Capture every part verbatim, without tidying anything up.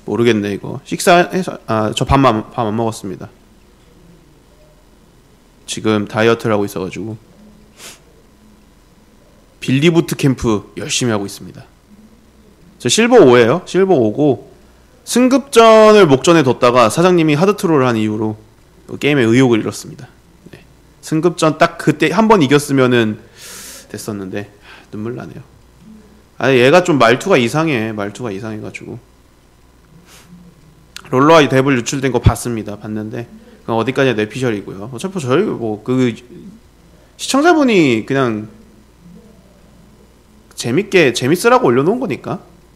모르겠네 이거. 식사해서 아 저 밥만 밥 안 먹었습니다. 지금 다이어트를 하고 있어가지고. 빌리부트 캠프 열심히 하고 있습니다. 저 실버 오예요. 실버 오고 승급전을 목전에 뒀다가 사장님이 하드트롤을 한 이후로 게임에 의욕을 잃었습니다. 네. 승급전 딱 그때 한 번 이겼으면은 됐었는데 눈물 나네요. 아니 얘가 좀 말투가 이상해. 말투가 이상해가지고. 롤러와 데블 유출된 거 봤습니다. 봤는데 그건 어디까지나 뇌피셜이고요. 어차피 저희 뭐 그 시청자분이 그냥 재밌게 재밌으라고 올려놓은 거니까.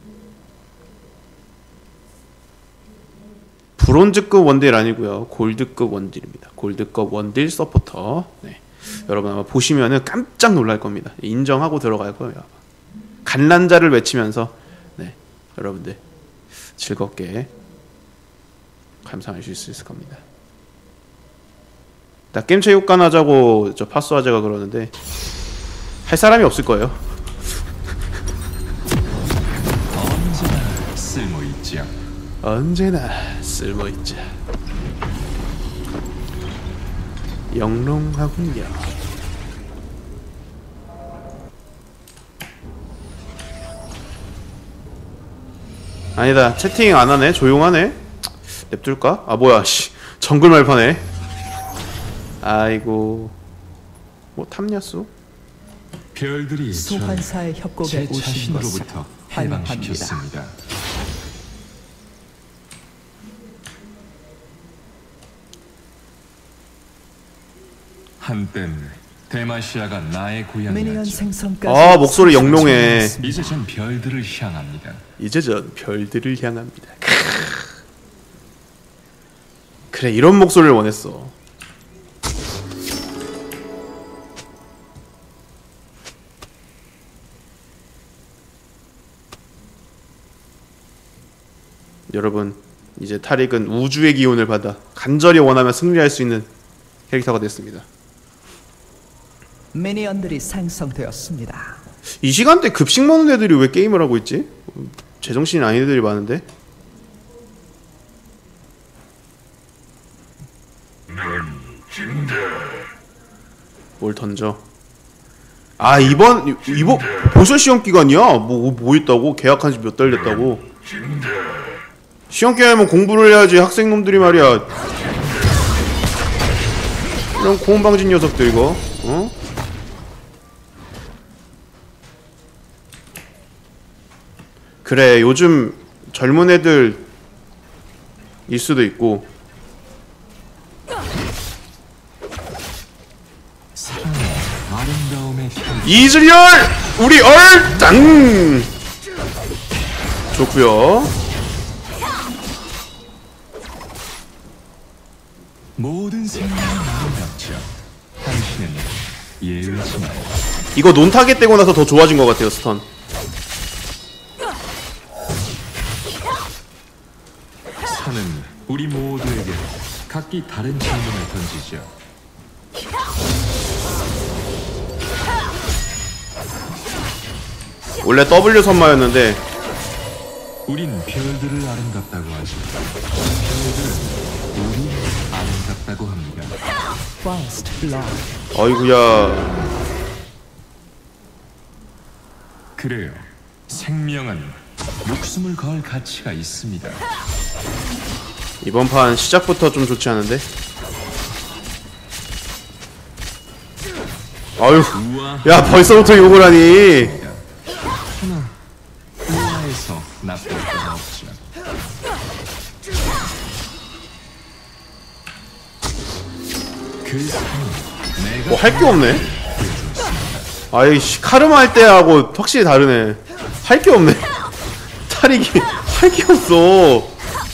브론즈급 원딜 아니고요. 골드급 원딜입니다. 골드급 원딜 서포터. 네. 여러분 아마 보시면은 깜짝 놀랄 겁니다. 인정하고 들어갈 거예요. 간란자를 외치면서 네 여러분들 즐겁게 감상하실 수 있을 겁니다. 나 게임체육관 하자고 저 파수아재가 그러는데 할 사람이 없을 거예요. 언제나 쓸모있지. 언제나 쓸모있자. 영롱하군요. 아니다. 채팅 안하네. 조용하네. 냅둘까? 아 뭐야 씨 정글 말파네. 아이고 뭐 탐냐수? 별들이 소환사의 협곡에 오신 것을 자신으로부터 환영합니다. 해방시켰습니다. 한땐 데마시아가 나의 미니언 고향이었죠. 생성까지 아 목소리 영롱해. 이제 전 별들을 향합니다. 이제 전 별들을 향합니다. 그래 이런 목소리를 원했어. 여러분 이제 타릭은 우주의 기운을 받아 간절히 원하면 승리할 수 있는 캐릭터가 됐습니다. 미니언들이 생성되었습니다. 이 시간대 급식 먹는 애들이 왜 게임을 하고 있지? 제정신이 아닌 애들이 많은데? 뭘 던져? 아 이번 이번 벌써 시험 기간이야? 뭐 뭐 있다고? 계약한 지 몇 달 됐다고? 시험 기간이면 공부를 해야지. 학생놈들이 말이야. 이런 고운방진 녀석들 이거. 어? 그래 요즘 젊은 애들 일 수도 있고. 이즈리얼! 우리 얼짱! 좋구요. 모든 생명은 아름답죠. 당신은 예외지만 이거 논타겟 떼고 나서 더 좋아진 것 같아요. 스턴 산은 우리 모두에게 각기 다른 질문을 던지죠. 원래 W 선마였는데 우린 별들을 아름답다고 하죠. 별들은 우리 아름답다고 합니다. First blood. 어이구야. 그래요. 생명은 목숨을 걸 가치가 있습니다. 이번 판 시작부터 좀 좋지 않은데? 아유, 야 벌써부터 욕을 하니. 하나, 우아해서 나쁠 건 없죠. 그 산은 내가 뭐 할 게 없네. 아이씨 카르마 할 때하고 확실히 다르네. 할 게 없네. 타릭이 할 게 없어.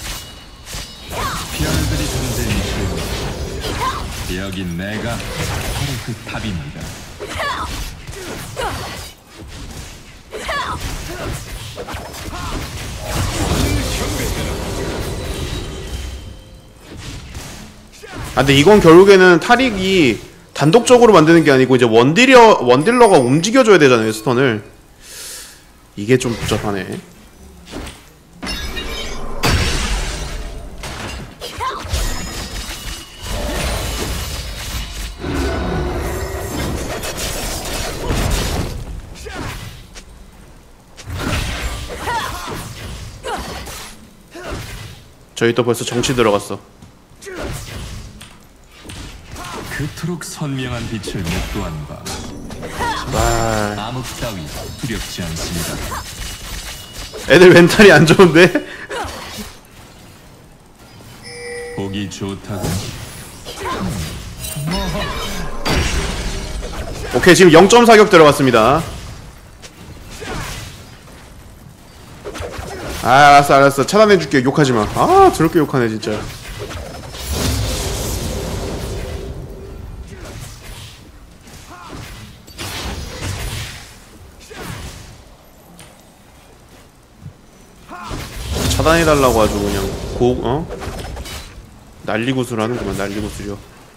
별들이 던진 질문. 여기 내가 바로 그 답입니다. 아 근데 이건 결국에는 타릭이 단독적으로 만드는 게 아니고 이제 원딜러, 원딜러가 움직여줘야 되잖아요 스턴을. 이게 좀 복잡하네. 저희 또 벌써 정치 들어갔어. 그토록 선명한 빛을 목도한 바 와, 암흑 따위 두렵지 않습니다. 애들 멘탈이 안 좋은데? 보기 좋다고. 오케이, 지금 영 점 사격 들어갔습니다. 아, 알았어 알았어 차단해줄게. 욕하지마. 아, 더럽게 욕하네 진짜. 차단해달라고 아주 그냥 고.. 어? 난리구슬 하는구만. 난리구슬이요.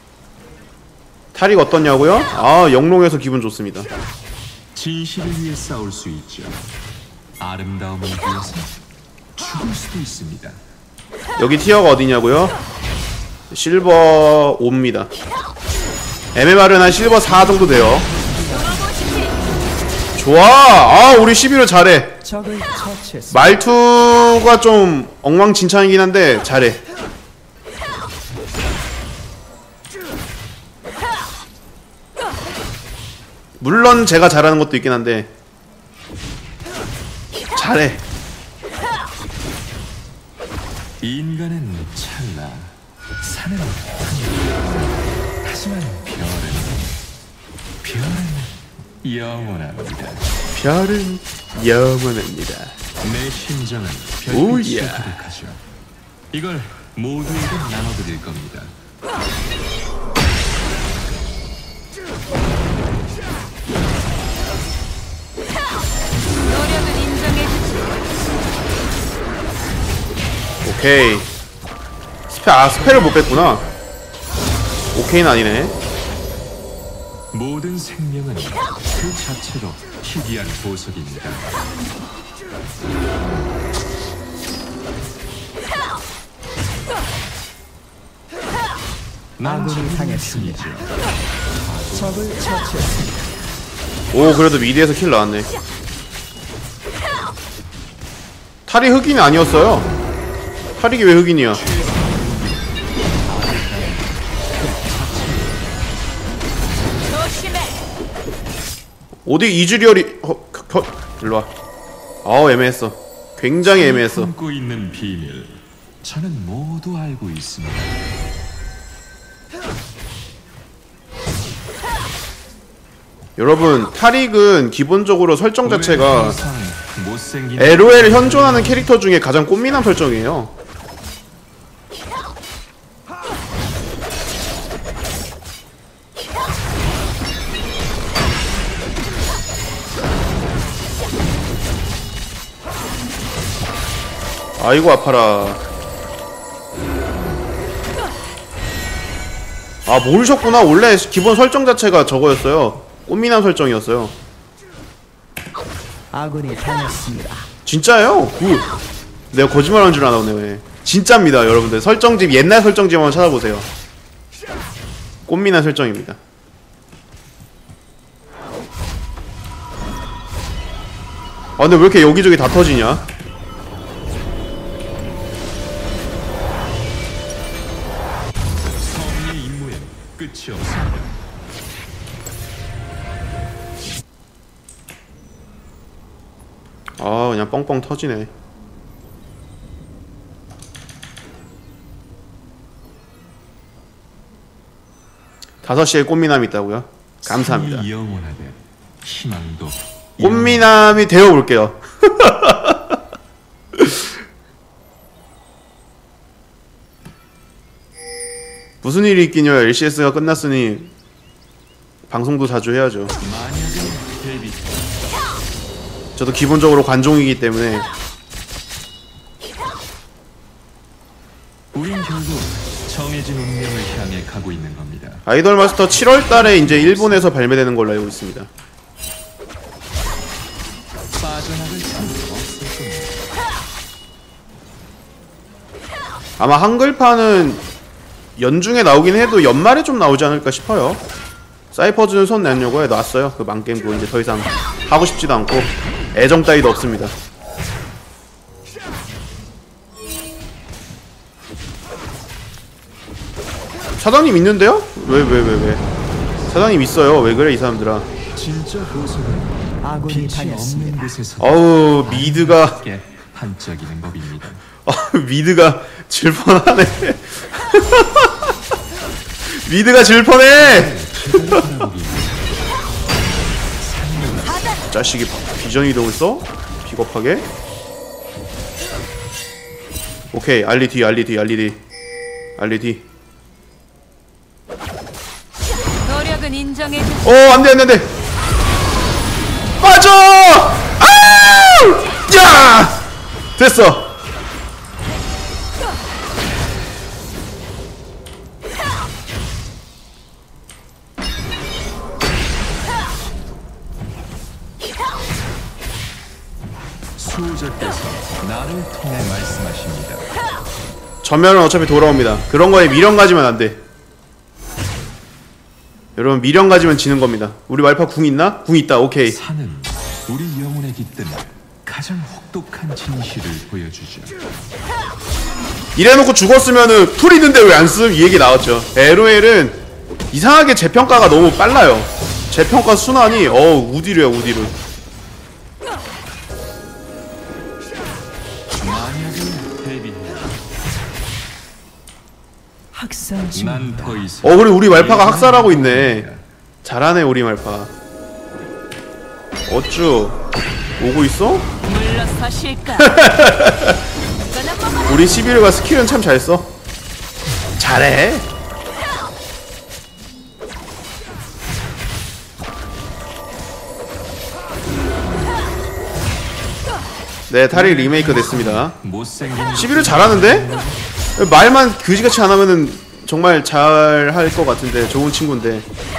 탈익 어떻냐고요? 아, 영롱해서 기분 좋습니다. 진실을 위해 싸울 수 있죠. 아름다움을 위해서 죽을 수도 있습니다. 여기 티어가 어디냐고요? 실버 오입니다. 엠엠알은 한 실버 사 정도 돼요. 좋아! 아, 우리 십일호 잘해. 적을 처치했습니다. 말투가 좀 엉망진창이긴 한데 잘해. 물론 제가 잘하는 것도 있긴 한데 잘해. 인간은 찰나, 산은 한결, 하지만 별은 별은 영원합니다. 별은 영원합니다. 내 심장은 오야. 별빛으로 가득하죠. 이걸 모두에게 나눠드릴 겁니다. 노력은 인정해주지. 오케이. 스페, 아, 스페를 못 뺐구나. 오케이는 아니네. 모든 생명은 그 자체로 희귀한 보석입니다. 아군이 당했습니다. 적을 처치했습니다. 오, 그래도 미드에서 킬 나왔네. 탈이 흑인이 아니었어요. 탈익이 왜 흑인이야? 조심해. 어디 이즈리얼이.. 어, 겨, 겨, 일로와. 아우, 애매했어. 굉장히 애매했어. 품고 있는 비밀, 저는 모두 알고 있습니다. 여러분, 탈익은 기본적으로 설정 자체가 왜 항상 못생긴 엘오엘 현존하는 캐릭터 중에 가장 꽃미남 설정이에요. 아이고 아파라. 아, 모르셨구나. 원래 기본 설정 자체가 저거였어요. 꽃미남 설정이었어요. 아군이 당했습니다. 진짜예요. 그 내가 거짓말하는 줄 알았네. 왜? 진짜입니다, 여러분들. 설정집 옛날 설정집 한번 찾아보세요. 꽃미남 설정입니다. 아, 근데 왜 이렇게 여기저기 다 터지냐? 성의 임무엔 끝이 없습니다. 아, 그냥 뻥뻥 터지네. 다섯 시에 꽃미남이 있다고요? 감사합니다. 삶이 영원하되 희망도 꽃미남이 되어볼게요. 무슨 일이 있긴요. 엘씨에스가 끝났으니 방송도 자주 해야죠. 만약에 데뷔 저도 기본적으로 관종이기 때문에. 우린 결국 정해진 운명을 향해 가고 있는 겁니다. 아이돌 마스터 칠월 달에 이제 일본에서 발매되는 걸로 알고 있습니다. 빠져나갈 틈도 없을 겁니다. 아마 한글판은 연중에 나오긴 해도 연말에 좀 나오지 않을까 싶어요. 사이퍼즈는 손 내려고 해 놨어요. 그 망게임도 이제 더 이상 하고 싶지도 않고 애정 따위도 없습니다. 사장님 있는데요? 왜 왜 왜 왜, 왜? 사장님 있어요. 왜 그래 이 사람들아. 진짜 보석은 아군이 빛이 없는 당했습니다. 곳에서 어우 미드가 게 반짝이는 법입니다. 어, 미드가 질펀하네. 미드가 질펀해. 자식이 비전 이동을 써? 비겁하게. 오케이 알리 뒤 알리 뒤 알리 뒤 알리 뒤. 노력은 인정해 주. 어 안돼 안돼 안돼. 빠져. 아우 야 됐어. 수호자께서 나를 통해 말씀하십니다. 전멸은 어차피 돌아옵니다. 그런 거에 미련 가지면 안 돼. 여러분 미련 가지면 지는 겁니다. 우리 말파 궁 있나? 궁 있다. 오케이. 산은 우리 영혼에 깃든 가장 혹독한 진실을 보여주죠. 이래놓고 죽었으면은 풀 있는데 왜 안 쓰? 이 얘기 나왔죠. 엘오엘은 이상하게 재평가가 너무 빨라요. 재평가 순환이 어우 우디르야 우디르. 만약을 대비해 학살 중. 난 더 이상 어 그래 우리 말파가 학살하고 있네. 잘하네 우리 말파. 어쭈 오고 있어? 물러서실까? 우리 시비르가 스킬은 참 잘 써. 잘해. 네 탈이 리메이크 됐습니다. 못생긴 시비르 잘하는데? 말만 그지같이 안 하면은 정말 잘 할 것 같은데. 좋은 친구인데.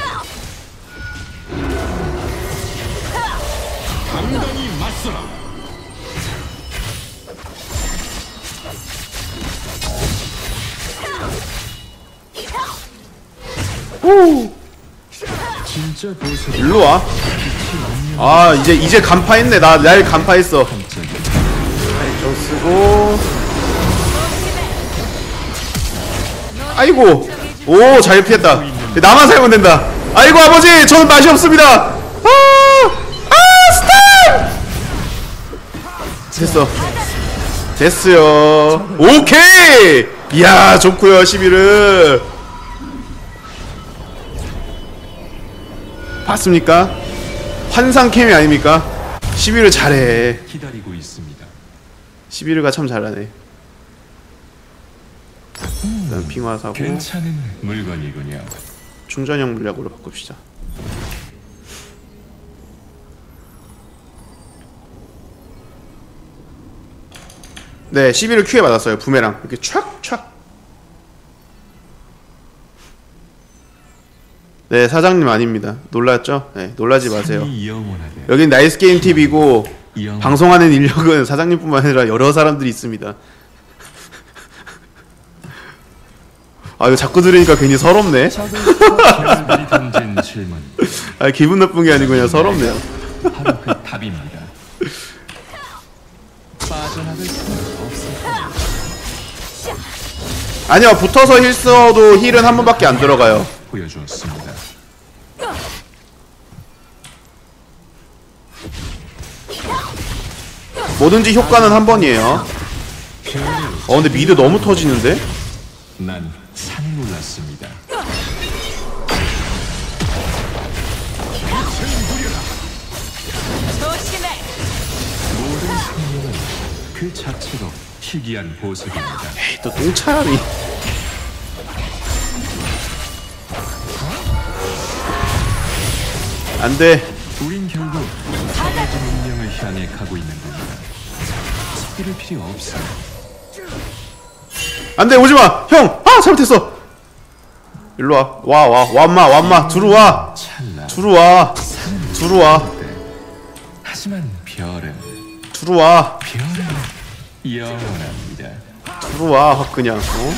오 진짜 보석이 일로 와. 아 이제 이제 간파했네. 나 날 간파했어. 반짝이 좀 쓰고. 아이고. 오 잘 피했다. 나만 살면 된다. 아이고 아버지 저는 맛이 없습니다. 아, 아 스탑. 됐어. 됐어요. 오케이. 이야 좋고요 시비르. 봤습니까? 환상 캠이 아닙니까? 시비르 잘해. 기다리고 있습니다. 시비르가 참 잘하네. 일단 핑화 사고 괜찮은 물건이군요. 충전형 물약으로 바꿉시다. 네, 시비를 큐에 받았어요. 부메랑 이렇게 촥촥. 네, 사장님 아닙니다. 놀랐죠? 네, 놀라지 마세요. 산이 영원하게 여긴 나이스 게임 티비고 영- 방송하는 인력은 사장님뿐만 아니라 여러 사람들이 있습니다. 아 이거 자꾸 들으니까 괜히 서럽네. 사람들이 던진 질문 아 기분 나쁜 게 아니고 그냥 서럽네요. 바로 그 답입니다. 빠져나갈 수는 없을 겁니다. 아니요 붙어서 힐 써도 힐은 한 번밖에 안 들어가요. 보여주었습니다. 뭐든지 효과는 한 번이에요. 어 근데 미드 너무 터지는데? 난 산을 올랐습니다. 조심해. 모든 생명은 그 자체로 희귀한 보석입니다. 에이 또 똥차라니. 안돼. 우린 결국 사라진 운명을 향해 가고 있는 겁니다. 서두를 필요 없어요. 안돼 오지마 형! 아 잘못했어. 일로와 와와 완마 완마 들어와 찰나 들어와 들어와 하지만 별은 들어와 별은 영원합니다. 들어와 확 그냥 어?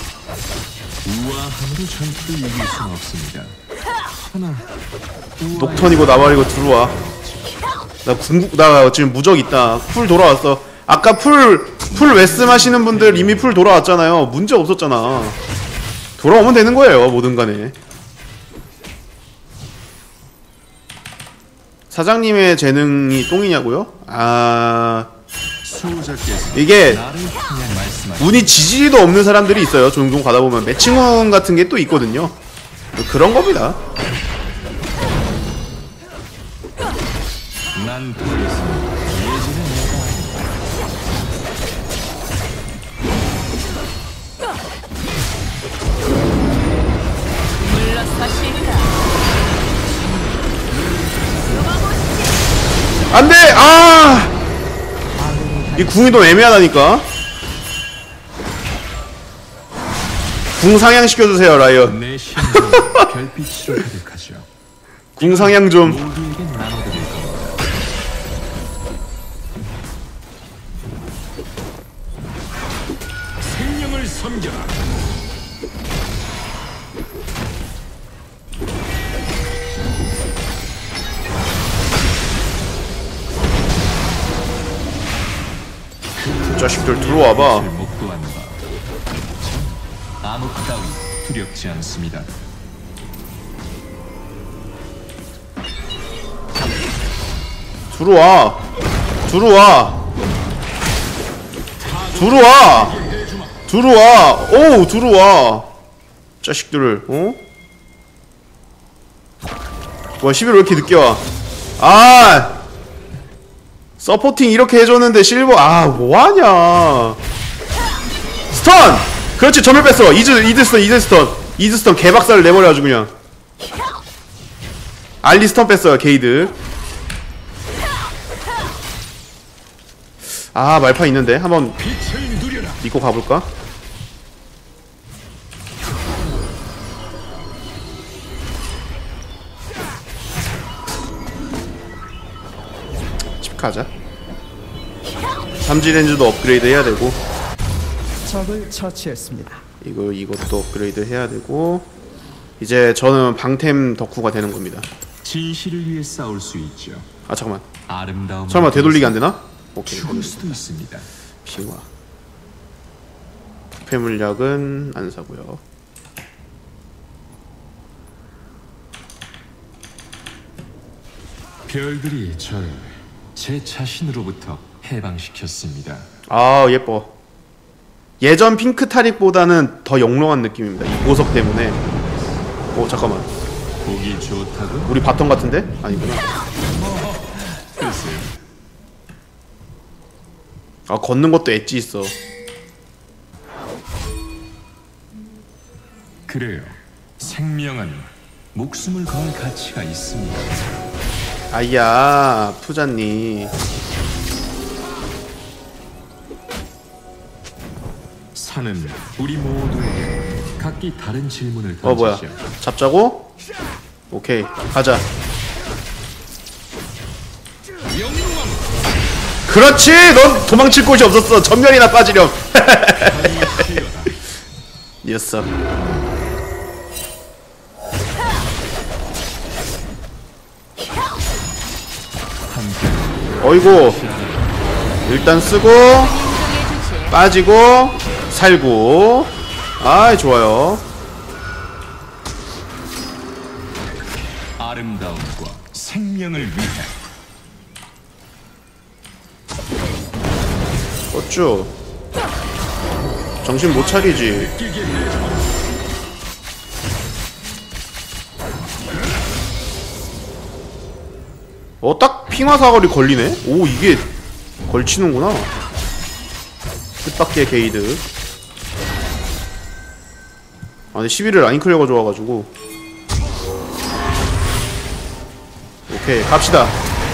우아함으로 전투를 이길 수는 없습니다. 하나 녹턴이고 나발이고 들어와. 나 궁극 나 지금 무적 있다. 풀 돌아왔어. 아까 풀 풀 웨스 하시는 분들 이미 풀 돌아왔잖아요. 문제 없었잖아. 돌아오면 되는 거예요, 뭐든 간에. 사장님의 재능이 똥이냐고요? 아... 수호자께서 이게 나를 향해 말씀하시 운이 지지리도 없는 사람들이 있어요. 종종 가다 보면 매칭운 같은 게 또 있거든요. 그런 겁니다. 난 더 이상 예전의 내가 아니다. 물러서실까? 안 돼! 아! 이 궁이 너무 애매하다니까? 궁 상향시켜주세요, 라이언. 내 심장은 별빛으로 가득하죠. 궁 상향 좀. 모두에게 나눠드릴 겁니다. 생명을 섬겨라. 이 자식들 들어와봐. 목도한 바. 전 암흑 따위 두렵지 않습니다. 들어와. 들어와. 들어와. 들어와. 오우, 들어와. 자식들을, 어? 와, 십일 왜 이렇게 늦게 와? 아! 서포팅 이렇게 해줬는데 실버, 아, 뭐하냐. 스턴! 그렇지, 점을 뺐어. 이즈, 이즈 스턴, 이즈 스턴. 이즈 스턴 개박살을 내버려가지고 그냥. 알리 스턴 뺐어요, 게이드. 아, 말파 있는데 한번 믿고 가볼까? 집 가자. 삼지 렌즈도 업그레이드 해야 되고, 적을 처치했습니다. 이거 이것도 업그레이드 해야 되고, 이제 저는 방템 덕후가 되는 겁니다. 진실을 위해 싸울 수 있죠. 아, 잠깐만. 아름다움. 설마 되돌리기 안 되나? 오케이. 죽을 수도 있습니다. 빙화. 부패 물약은 안 사고요. 별들이 저를 제 자신으로부터 해방시켰습니다. 아, 예뻐. 예전 핑크 타릭보다는 더 영롱한 느낌입니다. 이 보석 때문에. 오, 잠깐만. 보기 좋다고? 우리 바텀 같은데? 아니구나. 글쎄요. 아, 걷는 것도 엣지 있어. 그래요. 생명은 목숨을 걸 가치가 있습니다. 아이야, 푸자니. 산은 우리 모두에게 각기 다른 질문을 어, 뭐야. 던지죠. 잡자고? 오케이, 가자. 그렇지! 넌 도망칠 곳이 없었어. 전면이나 빠지렴. 녀석. 어이구. 일단 쓰고 인정해주지. 빠지고 살고. 아이, 좋아요. 아름다움과 생명을 위해 어쭈. 정신 못 차리지. 어, 딱 핑화 사거리 걸리네? 오, 이게 걸치는구나. 뜻밖의 게이드. 아, 근데 십일을 라인 클리어가 좋아가지고. 오케이, 갑시다.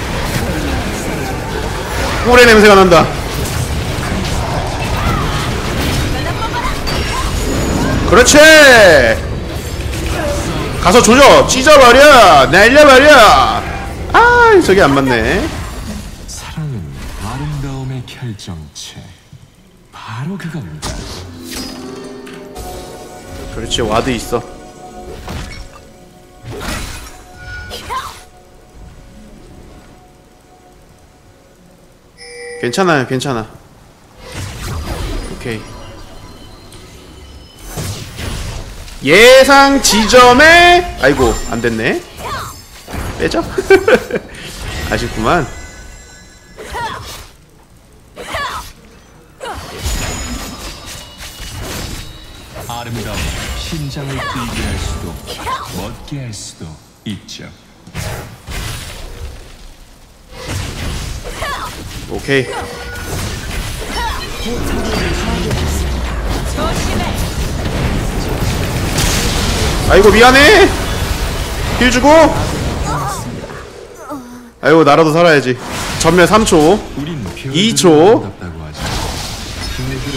꿀의 냄새가 난다. 그렇지! 가서 조져! 찢어버려! 날려버려! 아, 저게 안 맞네. 사랑은 아름다움의 결정체. 바로 그겁니다. 그렇지, 와드 있어. 괜찮아요, 괜찮아. 오케이. 예상 지점에 아이고 안됐네. 빼죠. 아쉽구만. 아름다운 심장을 뛰게 할 수도 멋게 할 수도 있죠. 오케이. 조심해. 아이고 미안해. 힐 주고. 아이고 나라도 살아야지. 전멸 삼 초. 우린 이 초. 아름답다고 하죠. 그네들은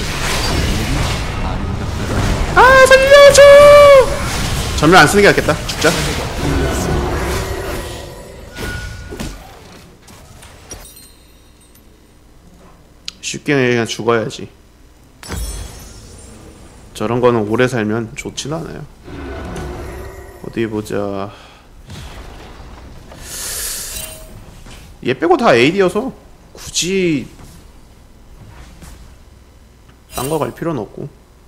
아름답다고 아 살려줘. 전멸 안 쓰는 게 낫겠다. 죽자. 쉽게 그냥 죽어야지. 저런 거는 오래 살면 좋지는 않아요. 어디 보자. 얘 빼고 다 에이디여서 굳이 딴 거 갈 필요는 없고.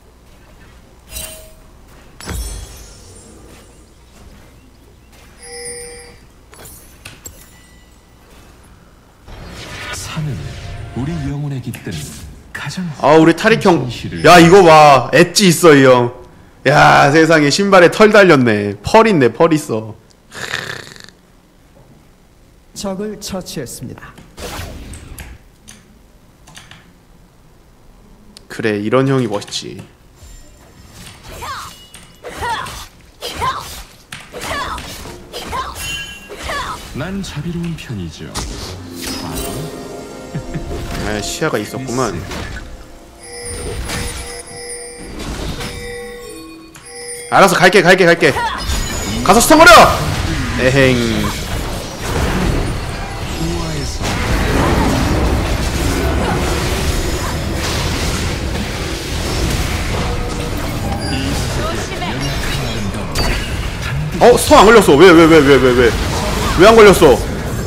산은 우리 영혼에 깃든 가장 아 우리 타릭 형. 진실을 야 이거 봐. 엣지 있어 이 형. 야 세상에 신발에 털 달렸네. 펄 있네. 펄 있어. 적을 처치했습니다. 그래 이런 형이 멋있지. 난 자비로운 편이죠. 아 시야가 있었구만. 알았어 갈게 갈게 갈게. 가서 스턴거려. 에행. 우아에서 어 스턴 안 걸렸어. 왜 왜 왜 왜 왜 왜 왜 안 걸렸어?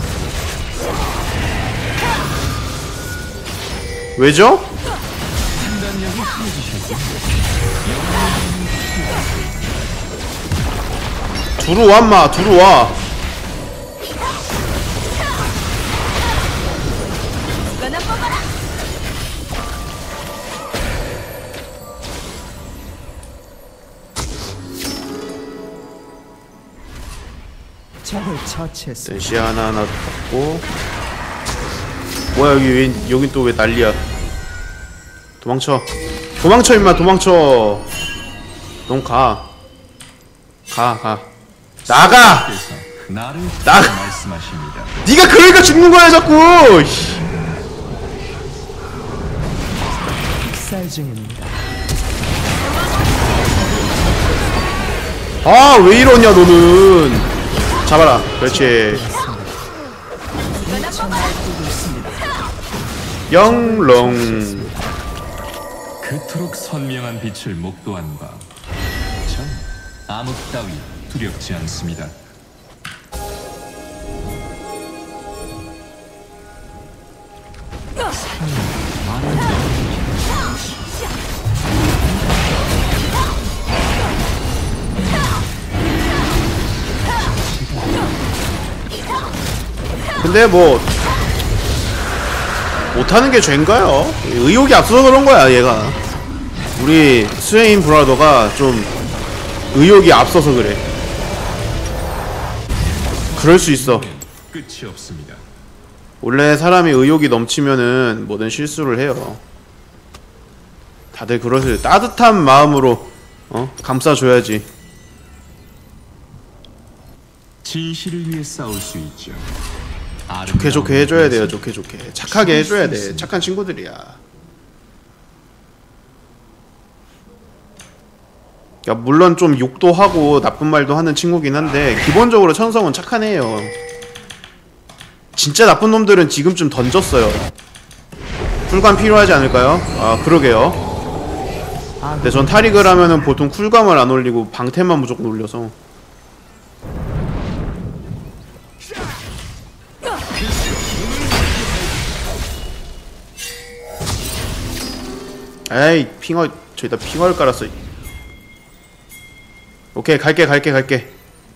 왜죠? 판단력이 흐려지셨군요. 들어와 인마 들어와. 이거나 뽑아라. 적을 처치했습니다. 일단 시야 하나 하나 받고. 뭐야 여기 왜 여긴 또 왜 난리야? 도망쳐. 도망쳐 임마 도망쳐. 넌 가. 가 가. 나가. 그래서 나를 나- 말씀하십니다. 네가 그러니까 죽는 거야 자꾸. 씨. 쌀 중입니다. 아 왜 이러냐 너는. 잡아라. 그렇지. 영롱. 그토록 선명한 빛을 목도한 바, 전 암흑 따위 두렵지 않습니다. 근데 뭐 못하는 게 죄인가요? 의욕이 앞서서 그런 거야 얘가. 우리 스웨인 브라더가 좀 의욕이 앞서서 그래. 그럴 수 있어. 끝이 없습니다. 원래 사람이 의욕이 넘치면은 뭐든 실수를 해요. 다들 그것을 따뜻한 마음으로 어? 감싸줘야지. 진실을 위해 싸울 수 있죠. 좋게 좋게 해줘야 돼요. 좋게 좋게 착하게 해줘야 돼. 착한 친구들이야. 야, 물론 좀 욕도 하고 나쁜 말도 하는 친구긴 한데 기본적으로 천성은 착한 애예요. 진짜 나쁜 놈들은 지금쯤 던졌어요. 쿨감 필요하지 않을까요? 아 그러게요. 근데 전 타릭을 하면은 보통 쿨감을 안 올리고 방템만 무조건 올려서. 에이 핑어 저기다 핑어를 깔았어. 오케이 갈게 갈게 갈게.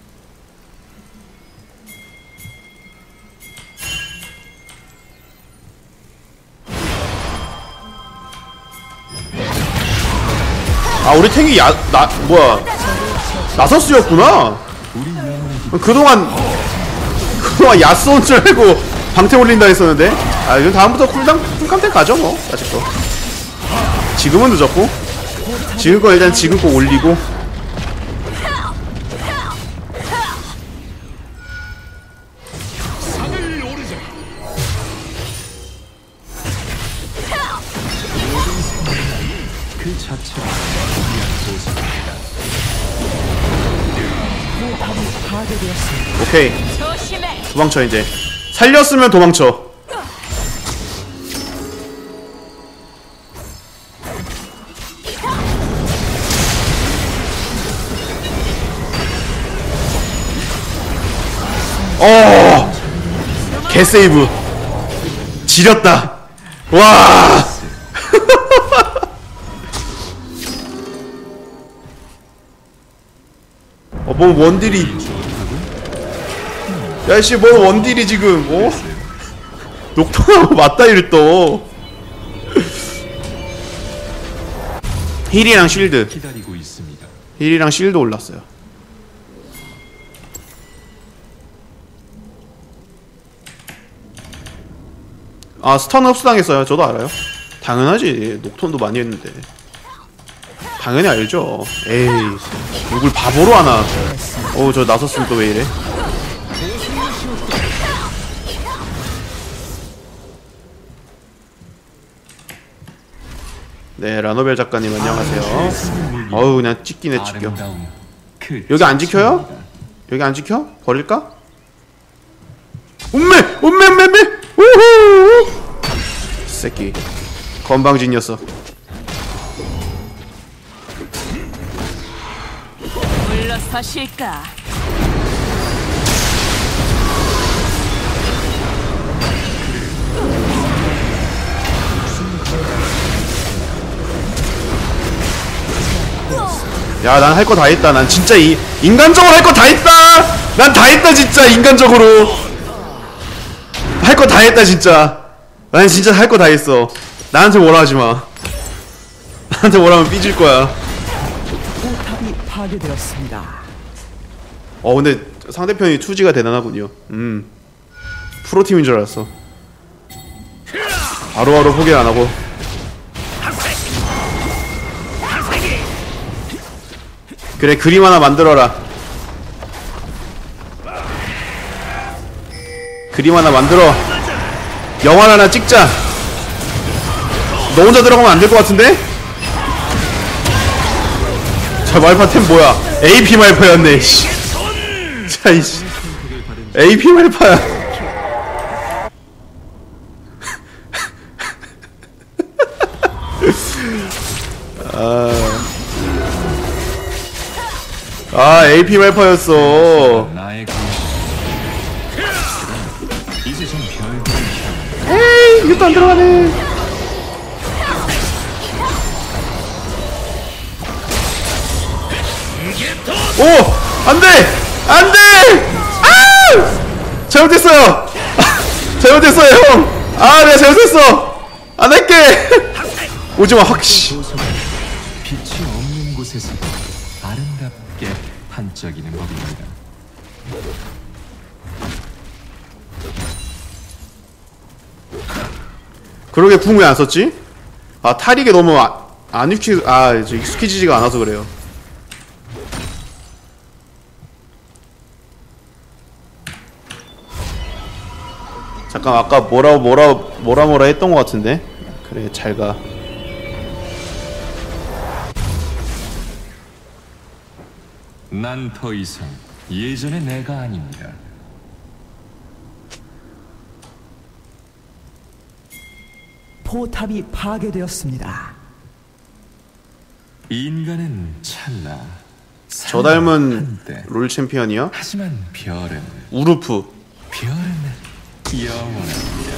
아 우리 탱이 야 나 뭐야 나서스였구나. 그동안 그동안 야스온 줄 알고 방태 올린다 했었는데. 아 이건 다음부터 쿨당 쿨감택 가죠 뭐. 아직 거 지금은 늦었고 지금 거 일단 지금 거 올리고. 그 자체가 파괴되었습니다. 오케이 조심해. 도망쳐. 이제 살렸으면 도망쳐. 어 개세이브 지렸다. 와 어, 뭐 원딜이 야이씨 뭐 원딜이 지금 어? 녹통하고 맞다이를 또 힐이랑 쉴드 기다리고 있습니다. 힐이랑 쉴드 올랐어요. 아 스턴 흡수 당했어요. 저도 알아요. 당연하지. 녹톤도 많이 했는데 당연히 알죠. 에이 누굴 바보로 하나. 어우 저 나섰으면 또 왜 이래. 네 라노벨 작가님 안녕하세요. 어우 그냥 찍기네 찍혀. 아름다움 그 여기 안 지켜요? 자체입니다. 여기 안 지켜? 버릴까? 음메! 음메 음메 음메! 우후! 새끼 건방진 녀석. 물러서실까? 야 난 할 거 다 했다. 난 진짜 이 인간적으로 할 거 다 했다. 난 다 했다 진짜. 인간적으로 할 거 다 했다 진짜. 난 진짜 할 거 다 했어. 나한테 뭐라 하지 마. 나한테 뭐라 하면 삐질 거야. 포탑이 파괴되었습니다. 어 근데 상대편이 투지가 대단하군요. 음 프로팀인 줄 알았어. 바로바로 포기 안 하고. 그래 그림 하나 만들어라. 그림 하나 만들어. 영화 하나 찍자. 너 혼자 들어가면 안 될 것 같은데? 자 말파템 뭐야? 에이피 말파였네. 씨. 자 이씨. 에이피 말파야. 아. 아 에이피 말파였어. 나의 그 이제 좀 별들을 에이 이것도 안 들어가네. 오! 안돼! 안돼! 아! 잘못했어요! 잘못했어요 형! 아 내가 잘못했어! 안 할게! 오지마 확 씨. 빛이 없는 곳에서 아름답게 반짝이는 법입니다. 그러게 궁 왜 안 썼지? 아 탈익에 너무 아, 안 익히 아 이제 익숙해지지가 않아서 그래요. 잠깐 아까 뭐라 뭐라 뭐라 뭐라 했던 것 같은데. 그래 잘 가. 난 더 이상 예전의 내가 아닙니다. 포탑이 파괴되었습니다. 인간은 찰나. 저 닮은 한때. 롤 챔피언이요? 하지만 별은 우루프. 별은 영원합니다.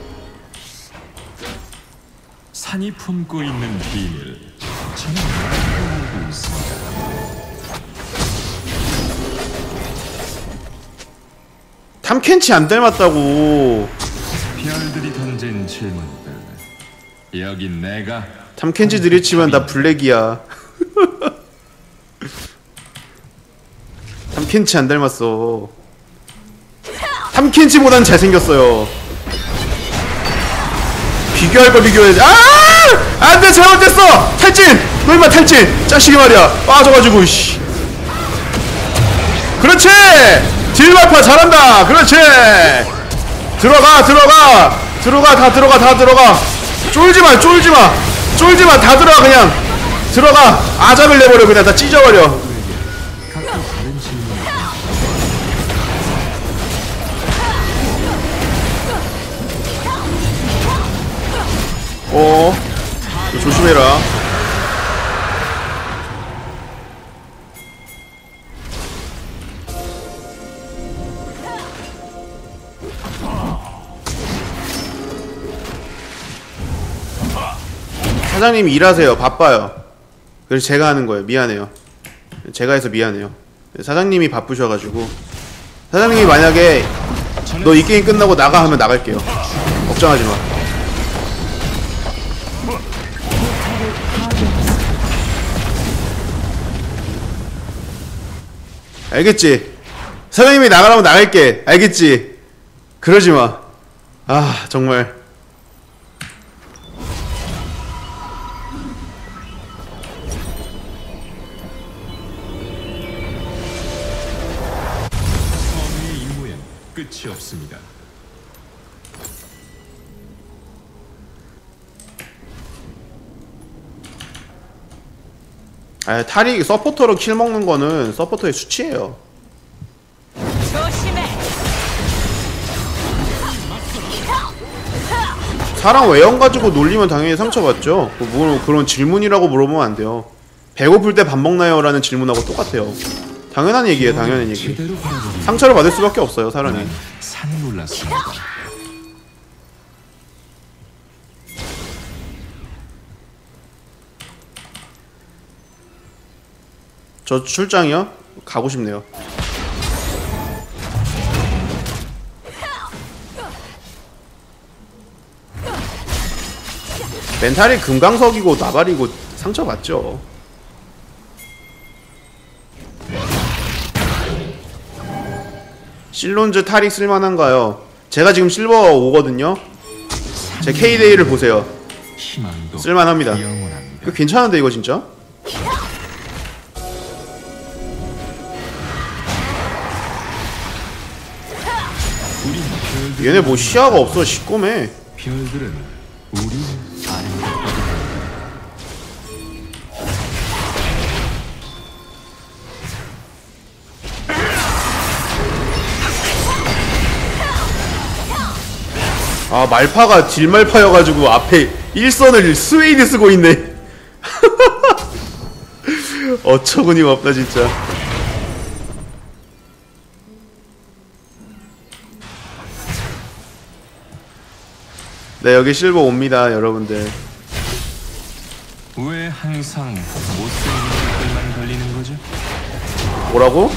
산이 품고 있는 비밀 저는 알고 있습니다. 탐켄치 안 닮았다고. 별들이 던진 질문들. 여기 내가 탐켄치 들이치면 나 블랙이야. 탐켄치 안 닮았어. 탐켄치보단 잘생겼어요. 비교할 거 비교해야지. 아! 안돼, 잘못됐어. 탈진. 너 임마 탈진. 짜식이 말이야. 빠져가지고 씨. 그렇지. 딜발파 잘한다. 그렇지. 들어가 들어가 들어가 다 들어가 다 들어가. 쫄지마 쫄지마 쫄지마 다 들어가. 그냥 들어가. 아작을 내버려. 그냥 다 찢어버려. 어 조심해라. 사장님이 일하세요. 바빠요. 그래서 제가 하는 거예요. 미안해요. 제가 해서 미안해요. 사장님이 바쁘셔가지고. 사장님이 만약에 너 이 게임 끝나고 나가 하면 나갈게요. 걱정하지 마. 알겠지? 사장님이 나가라면 나갈게. 알겠지? 그러지 마. 아, 정말. 성의 임무엔 끝이 없습니다. 아, 탈이 서포터로 킬 먹는 거는 서포터의 수치예요. 조심해. 사람 외형 가지고 놀리면 당연히 상처받죠. 뭐 그런 질문이라고 물어보면 안 돼요. 배고플 때 밥 먹나요? 라는 질문하고 똑같아요. 당연한 얘기예요. 당연한 얘기. 제대로 바라보기 상처를 받을 수밖에 없어요, 사람이. 산을 올랐습니다. 저 출장이요? 가고 싶네요. 멘탈이 금강석이고 나발이고 상처받죠. 실론즈 탈이 쓸만한가요? 제가 지금 실버 오거든요. 제 K데이를 보세요. 희망도 쓸만합니다. 영원합니다. 이거 괜찮은데 이거 진짜? 우린 별들 얘네 뭐 시야가 없어. 시꺼매. 별들은 우리 아름답거든. 아, 말파가 딜말파여가지고 앞에 일선을 스웨이드 쓰고 있네. 어처구니가 없다 진짜. 네, 여기 실버 옵니다 여러분들. 왜 항상 못생긴 것들만 걸리는 거죠? 뭐라고?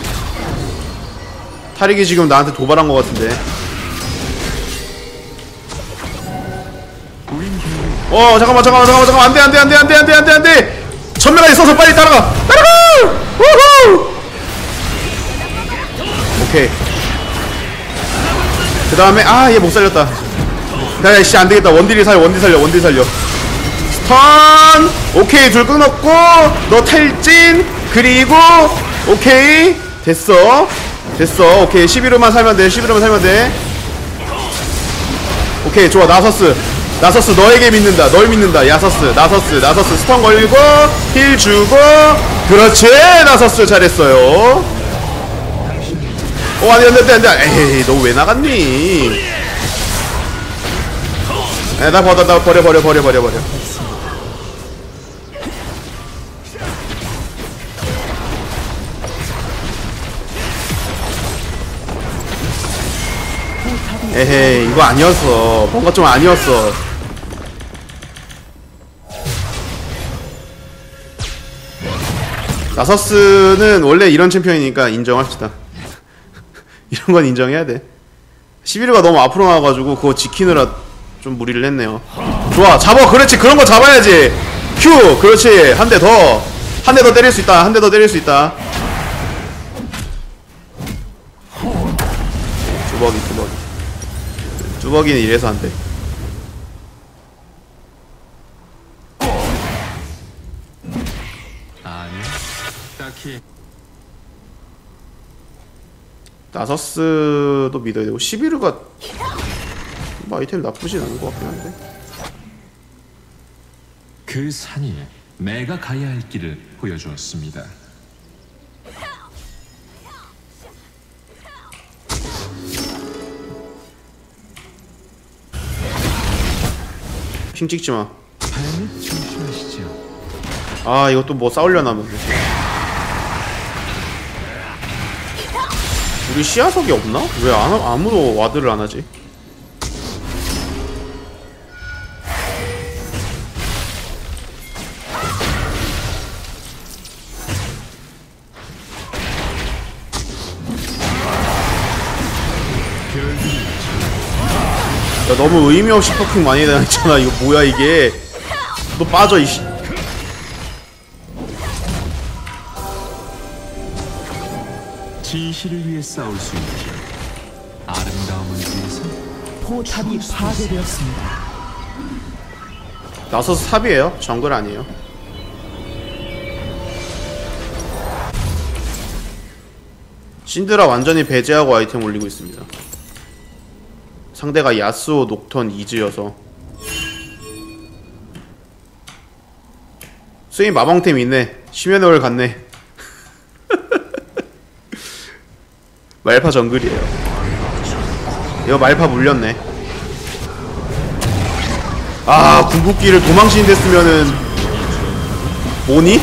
타릭이 지금 나한테 도발한 것 같은데. 우린 결국 어 잠깐만 잠깐만 잠깐만 잠깐만 안돼 안돼 안돼 안돼 안돼 안돼 안돼. 전멸하게 써서 빨리 따라가 따라가. 우후. 오케이. 그 다음에 아 얘 못 살렸다. 야씨 안되겠다. 원딜이 살려 원딜 살려 원딜 살려. 스턴. 오케이 둘 끊었고 너 탈진. 그리고 오케이 됐어 됐어. 오케이 십일호만 살면 돼. 십일호만 살면 돼. 오케이 좋아. 나서스 나서스 너에게 믿는다. 널 믿는다. 야서스 나서스 나서스 스턴 걸리고 힐 주고. 그렇지. 나서스 잘했어요. 어 안돼 안돼 안돼. 에이 너 왜 나갔니? 에, 나 버려 나 버려 버려 버려 버려 버려. 에헤이 이거 아니었어. 뭔가 좀 아니었어. 나서스는 원래 이런 챔피언이니까 인정합시다. 이런 건 인정해야 돼. 십일호가 너무 앞으로 나와가지고 그거 지키느라 좀 무리를 했네요. 좋아, 잡아. 그렇지, 그런 거 잡아야지. 큐. 그렇지. 한 대 더. 한 대 더 때릴 수 있다. 한 대 더 때릴 수 있다. 뚜벅이, 뚜벅이. 뚜벅이는 이래서 안 돼. 아니, 딱히. 나서스도 믿어야 되고 십일호가 뭐 아이템 나쁘진 않은 것 같긴 한데. 그 산이 내가 가야 할 길을 보여주었습니다. 핑 찍지마. 발밑 조심하시죠. 아 이것도 뭐 싸우려나 보네. 우리 시야석이 없나? 왜 안, 아무도 와드를 안 하지? 야, 너무 의미 없이 퍼킹 많이 당했잖아. 이거 뭐야 이게? 너 빠져 이씨. 진실을 위해 싸울 수 있죠. 아름다움을 위해서. 포탑이 파괴되었습니다. 나서서 탑이에요. 정글 아니에요. 신드라 완전히 배제하고 아이템 올리고 있습니다. 상대가 야스오, 녹턴, 이즈여서. 스윙 마방템 있네. 심연월을 갔네. 말파 정글이에요. 이거 말파 물렸네. 아, 궁극기를 도망치는 데 쓰면은 뭐니?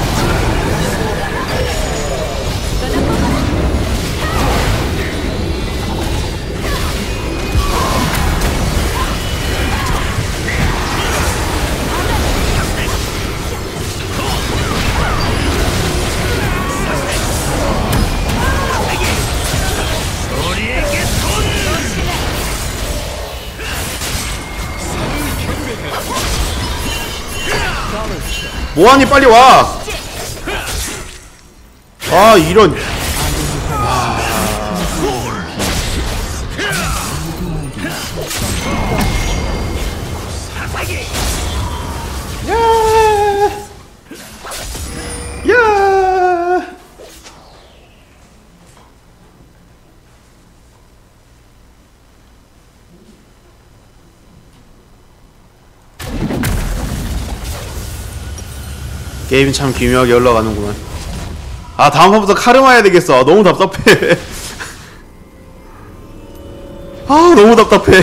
뭐하니 빨리 와. 아 이런. 야. 야. 게임이 참 기묘하게 흘러가는구만. 아 다음 판부터 카르마 해야 되겠어. 아, 너무 답답해. 아 너무 답답해.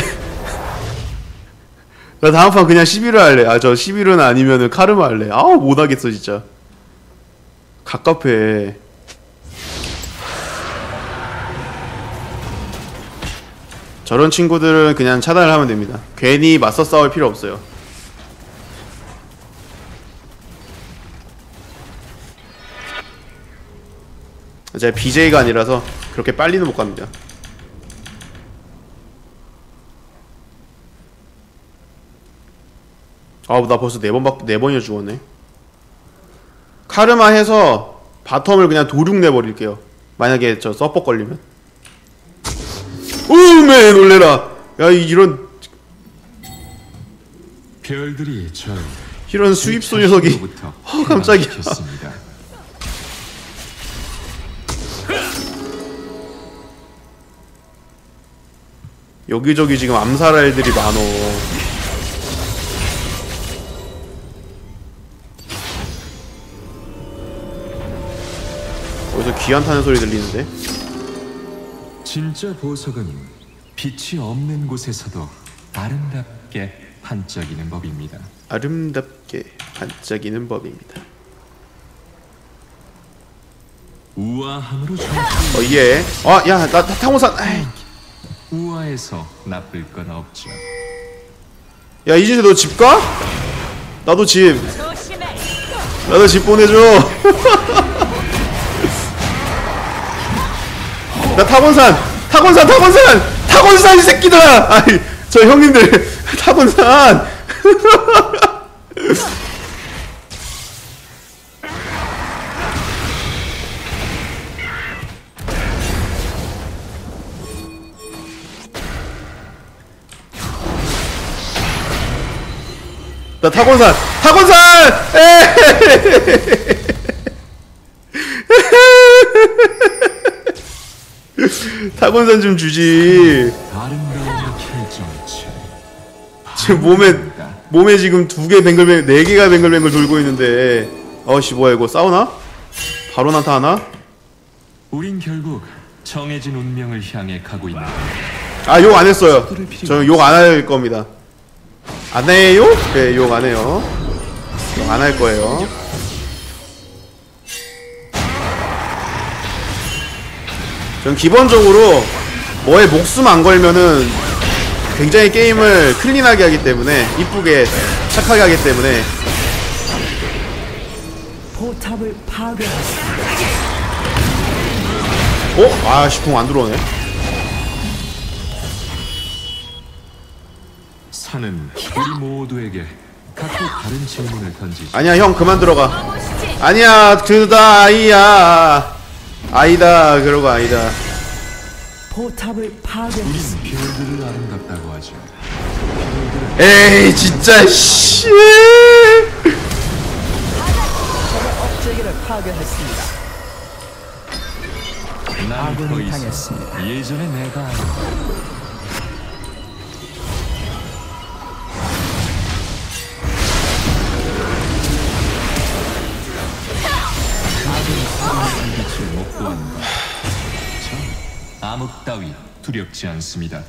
나 다음 판 그냥 십일호 할래. 아 저 십일호는 아니면은 카르마 할래. 아우 못하겠어 진짜. 갑갑해. 저런 친구들은 그냥 차단을 하면 됩니다. 괜히 맞서 싸울 필요 없어요. 제가 비제이가 아니라서 그렇게 빨리는 못 갑니다. 아, 나 벌써 네 번밖에 네 번이나 죽었네. 카르마 해서 바텀을 그냥 도륙 내버릴게요. 만약에 저 서퍼 걸리면. 오메 놀래라. 야 이런 별들이 절 이런 수입소 녀석이. 어 깜짝이야. 여기저기 지금 암살할 애들이 많어. 어디서 귀한 타는 소리 들리는데? 진짜 보석은 빛이 없는 곳에서도 아름답게 반짝이는 법입니다. 아름답게 반짝이는 법입니다. 우아함으로 정 어 예. 아 야 나 타고산. 아이. 우아해서 나쁠 건 없죠. 야 이진세 너 집 가? 나도 집. 조심해. 나도 집 보내줘. 나 타곤산 타곤산 타곤산 타곤산 이 새끼들아! 아니 저 형님들 타곤산. 나 타곤산! 타곤산! 타곤산 좀 주지. 아름다운 결정체. 지금 몸에 몸에 지금 두 개 뱅글뱅글 네 개가 뱅글뱅글 돌고 있는데 어씨 뭐야 이거 싸우나? 바로 나타나나? 우린 결국 정해진 운명을 향해 가고 있는. 아 욕 안 했어요. 저 욕 안 할 겁니다. 안 해요? 네, 욕 안 해요. 욕 안 할 거예요. 전 기본적으로 뭐에 목숨 안 걸면은 굉장히 게임을 클린하게 하기 때문에 이쁘게 착하게 하기 때문에. 포탑을 파괴했습니다. 어? 아씨 궁 안 들어오네. 산은 우리 모두에게 각기 다른 질문을 던지지. 아니야 형 그만 들어가. 아니야 그다 아이야. 아니다 그러고 아니다. 포탑을 파괴했습니다. 우린 별들을 아름답다고 하죠. 에이 진짜 씨. 억제기를 파괴했습니다. 난 더 아군이 이상 당했습니다. 예전에 내가 알던 빛을 못 보았는데 전 암흑 따위 두렵지 않습니다.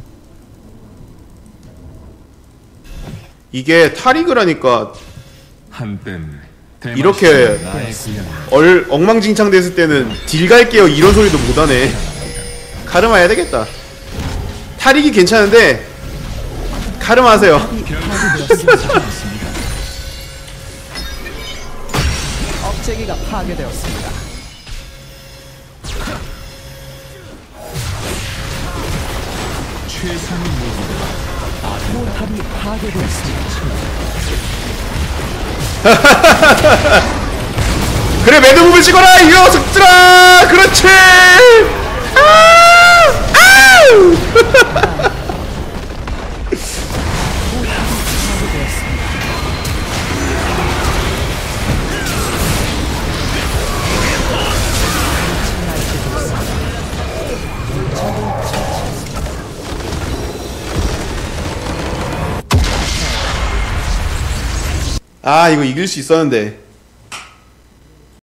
이게 타리그라니까 한땐 이렇게 나의 고향 얼 엉망진창 됐을 때는 딜 갈게요 이런 소리도 못하네. 카르마 해야 되겠다. 타릭이 괜찮은데 카르마 하세요. 억제기가 파괴되었습니다. 최상의 무기가 포탑이 파괴되었습니다. 그래 매듭을 찍어라 이 녀석들아. 그렇지. 아! 아우! 아 이거 이길 수 있었는데.